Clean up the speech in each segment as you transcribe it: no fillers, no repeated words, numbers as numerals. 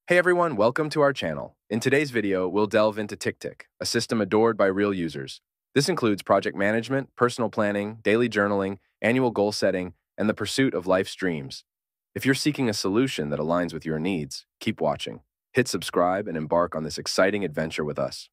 Hey everyone, welcome to our channel. In today's video, we'll delve into TickTick, a system adored by real users. This includes project management, personal planning, daily journaling, annual goal setting, and the pursuit of life's dreams. If you're seeking a solution that aligns with your needs, keep watching. Hit subscribe and embark on this exciting adventure with us.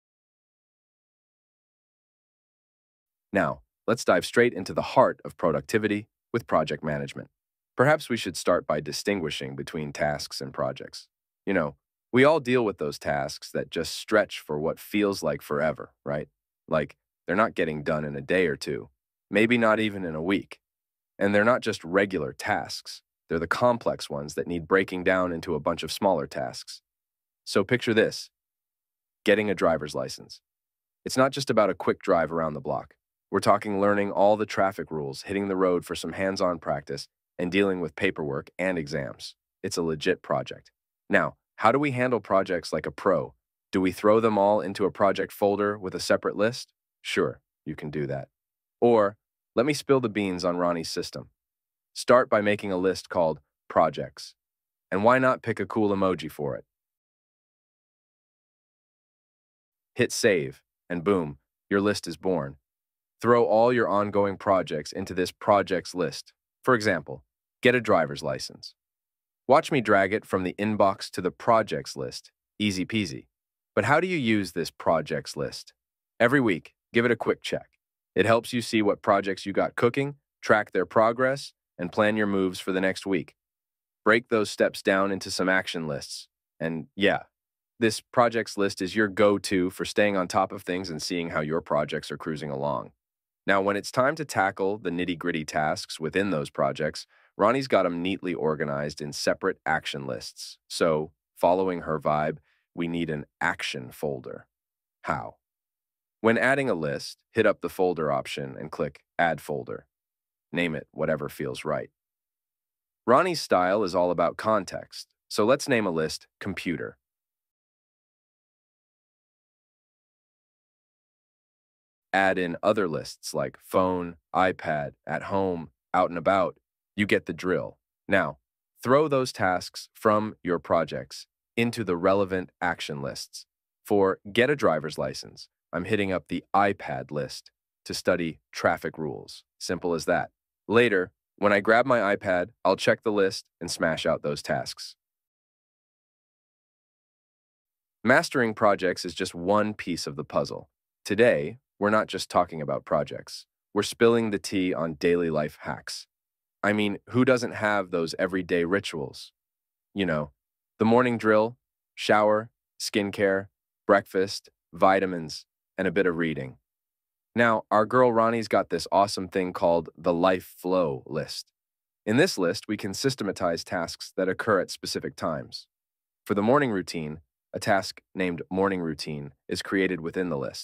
Now, let's dive straight into the heart of productivity with project management. Perhaps we should start by distinguishing between tasks and projects. You know, we all deal with those tasks that just stretch for what feels like forever, right? Like they're not getting done in a day or two, maybe not even in a week. And they're not just regular tasks, they're the complex ones that need breaking down into a bunch of smaller tasks. So picture this: getting a driver's license. It's not just about a quick drive around the block. We're talking learning all the traffic rules, hitting the road for some hands-on practice, and dealing with paperwork and exams. It's a legit project. Now, how do we handle projects like a pro? Do we throw them all into a project folder with a separate list? Sure, you can do that. Or, let me spill the beans on Ronnie's system. Start by making a list called projects. And why not pick a cool emoji for it? Hit save, and boom, your list is born. Throw all your ongoing projects into this projects list. For example, get a driver's license. Watch me drag it from the inbox to the projects list. Easy peasy. But how do you use this projects list? Every week, give it a quick check. It helps you see what projects you got cooking, track their progress, and plan your moves for the next week. Break those steps down into some action lists. And yeah, this projects list is your go-to for staying on top of things and seeing how your projects are cruising along. Now, when it's time to tackle the nitty-gritty tasks within those projects, Ronnie's got them neatly organized in separate action lists. So, following her vibe, we need an action folder. How? When adding a list, hit up the folder option and click Add Folder. Name it whatever feels right. Ronnie's style is all about context, so let's name a list Computer. Add in other lists like phone, iPad, at home, out and about. You get the drill. Now, throw those tasks from your projects into the relevant action lists. For get a driver's license, I'm hitting up the iPad list to study traffic rules. Simple as that. Later, when I grab my iPad, I'll check the list and smash out those tasks. Mastering projects is just one piece of the puzzle. Today, we're not just talking about projects. We're spilling the tea on daily life hacks. I mean, who doesn't have those everyday rituals? You know, the morning drill, shower, skincare, breakfast, vitamins, and a bit of reading. Now, our girl Ronnie's got this awesome thing called the Life Flow list. In this list, we can systematize tasks that occur at specific times. For the morning routine, a task named Morning Routine is created within the list.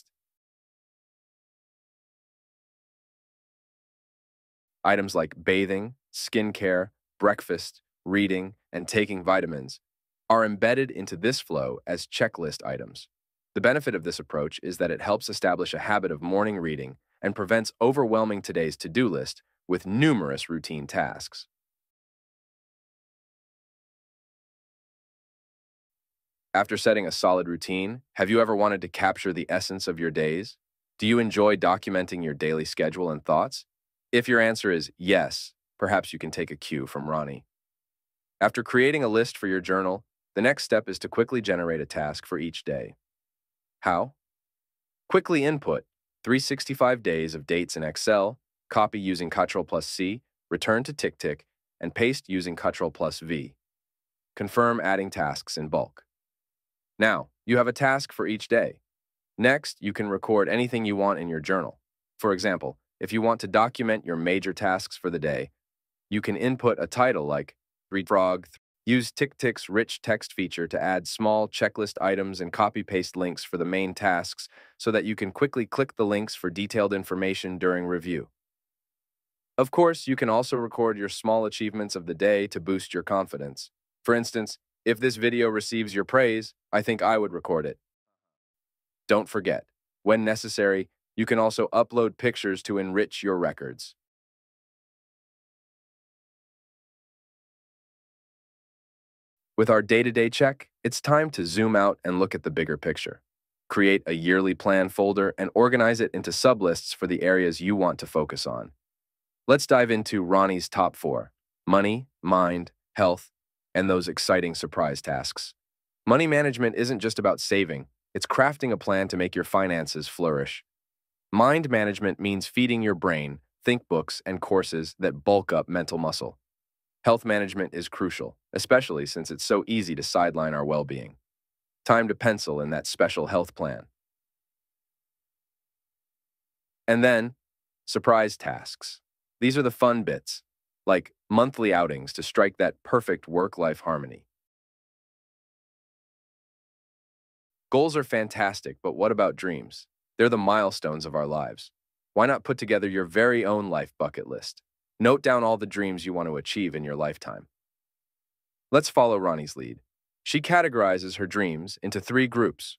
Items like bathing, skincare, breakfast, reading, and taking vitamins are embedded into this flow as checklist items. The benefit of this approach is that it helps establish a habit of morning reading and prevents overwhelming today's to-do list with numerous routine tasks. After setting a solid routine, have you ever wanted to capture the essence of your days? Do you enjoy documenting your daily schedule and thoughts? If your answer is yes, perhaps you can take a cue from Ronnie. After creating a list for your journal, the next step is to quickly generate a task for each day. How? Quickly input 365 days of dates in Excel, copy using Ctrl+C, return to TickTick, and paste using Ctrl+V. Confirm adding tasks in bulk. Now, you have a task for each day. Next, you can record anything you want in your journal. For example, if you want to document your major tasks for the day, you can input a title like Three Frog. Use TickTick's rich text feature to add small checklist items and copy-paste links for the main tasks so that you can quickly click the links for detailed information during review. Of course, you can also record your small achievements of the day to boost your confidence. For instance, if this video receives your praise, I think I would record it. Don't forget, when necessary, you can also upload pictures to enrich your records. With our day-to-day check, it's time to zoom out and look at the bigger picture. Create a yearly plan folder and organize it into sublists for the areas you want to focus on. Let's dive into Ronnie's top 4: money, mind, health, and those exciting surprise tasks. Money management isn't just about saving, it's crafting a plan to make your finances flourish. Mind management means feeding your brain think books and courses that bulk up mental muscle. Health management is crucial, especially since it's so easy to sideline our well-being. Time to pencil in that special health plan. And then, surprise tasks. These are the fun bits, like monthly outings to strike that perfect work-life harmony. Goals are fantastic, but what about dreams? They're the milestones of our lives. Why not put together your very own life bucket list? Note down all the dreams you want to achieve in your lifetime. Let's follow Ronnie's lead. She categorizes her dreams into 3 groups.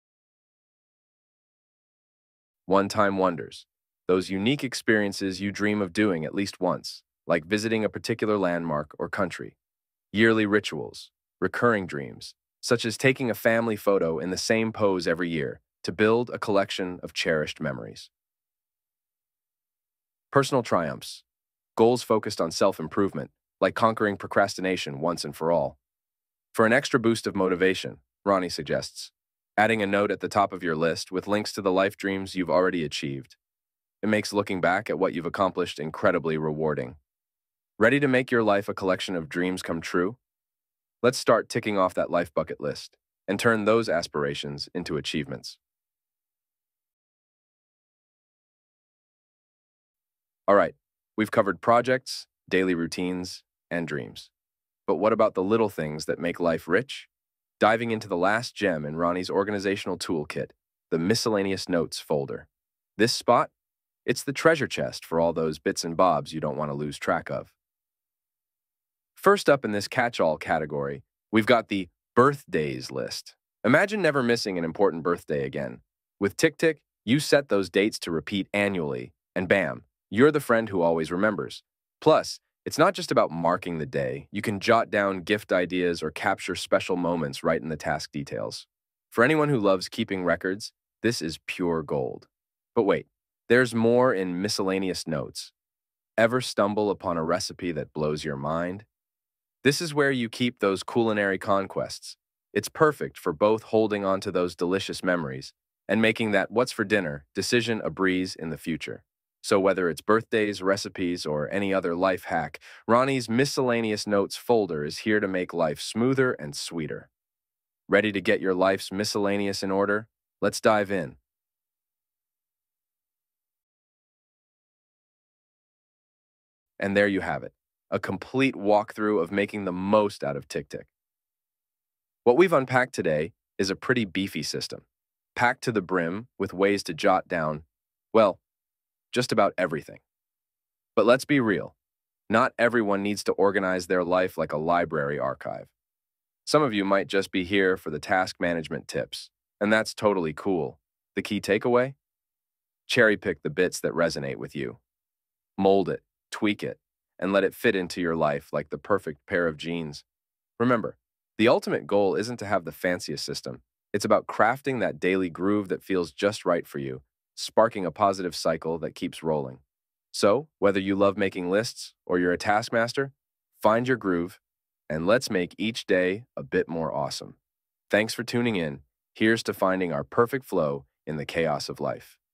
One-time wonders. Those unique experiences you dream of doing at least once, like visiting a particular landmark or country. Yearly rituals. Recurring dreams, such as taking a family photo in the same pose every year to build a collection of cherished memories. Personal triumphs. Goals focused on self-improvement, like conquering procrastination once and for all. For an extra boost of motivation, Ronnie suggests adding a note at the top of your list with links to the life dreams you've already achieved. It makes looking back at what you've accomplished incredibly rewarding. Ready to make your life a collection of dreams come true? Let's start ticking off that life bucket list and turn those aspirations into achievements. All right, we've covered projects, daily routines, and dreams. But what about the little things that make life rich? Diving into the last gem in Ronnie's organizational toolkit, the miscellaneous notes folder. This spot? It's the treasure chest for all those bits and bobs you don't want to lose track of. First up in this catch-all category, we've got the birthdays list. Imagine never missing an important birthday again. With TickTick, you set those dates to repeat annually, and bam, you're the friend who always remembers. Plus, it's not just about marking the day. You can jot down gift ideas or capture special moments right in the task details. For anyone who loves keeping records, this is pure gold. But wait, there's more in miscellaneous notes. Ever stumble upon a recipe that blows your mind? This is where you keep those culinary conquests. It's perfect for both holding on to those delicious memories and making that what's for dinner decision a breeze in the future. So whether it's birthdays, recipes, or any other life hack, Ronnie's miscellaneous notes folder is here to make life smoother and sweeter. Ready to get your life's miscellaneous in order? Let's dive in. And there you have it, a complete walkthrough of making the most out of TickTick. What we've unpacked today is a pretty beefy system, packed to the brim with ways to jot down, well, just about everything. But let's be real, not everyone needs to organize their life like a library archive. Some of you might just be here for the task management tips, and that's totally cool. The key takeaway? Cherry pick the bits that resonate with you. Mold it, tweak it, and let it fit into your life like the perfect pair of jeans. Remember, the ultimate goal isn't to have the fanciest system. It's about crafting that daily groove that feels just right for you, sparking a positive cycle that keeps rolling. So, whether you love making lists or you're a taskmaster, find your groove, and let's make each day a bit more awesome. Thanks for tuning in. Here's to finding our perfect flow in the chaos of life.